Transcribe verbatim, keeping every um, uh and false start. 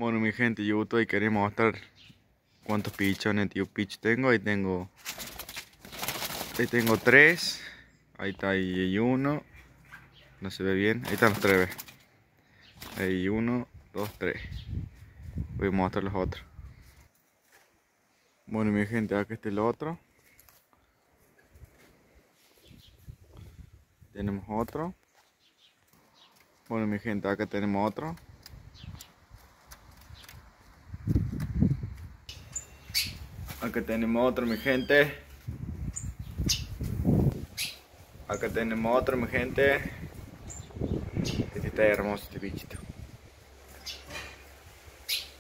Bueno, mi gente, yo estoy queremos mostrar cuántos pichones tío Pitch tengo. Ahí tengo ahí tengo tres. Ahí está, ahí hay uno. No se ve bien. Ahí están los tres. Ahí uno, dos, tres. Voy a mostrar los otros. Bueno, mi gente, acá está el otro. Tenemos otro. Bueno, mi gente, acá tenemos otro. Acá tenemos otro, mi gente. Acá tenemos otro, mi gente. Este está hermoso, este bichito.